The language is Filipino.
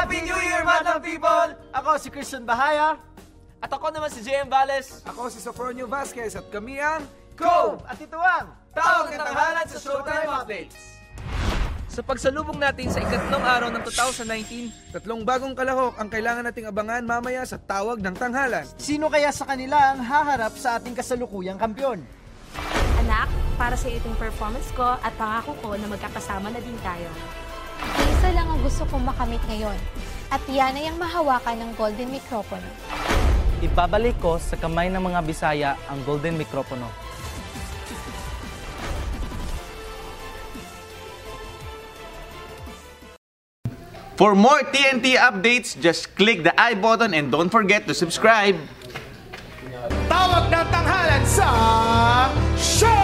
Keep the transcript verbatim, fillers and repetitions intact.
Happy New Year, Madam People! Ako si Christian Bahaya. At ako naman si J M Vales. Ako si Sofronio Vasquez at kami ang Cove! At ito ang Tawag ng Tanghalan sa Showtime Updates. Sa pagsalubong natin sa ikatlong araw ng two thousand nineteen, tatlong bagong kalahok ang kailangan nating abangan mamaya sa Tawag ng Tanghalan. Sino kaya sa kanila ang haharap sa ating kasalukuyang kampyon? Anak, para sa itong performance ko at pangako ko na magkakasama na din tayo. Isa lang ang gusto kong makamit ngayon, at yan ay ang mahawakan ng golden mikropono. Ibabalik ko sa kamay ng mga Bisaya ang golden mikropono. For more T N T updates, just click the I button and don't forget to subscribe. Tawag ng Tanghalan sa Show!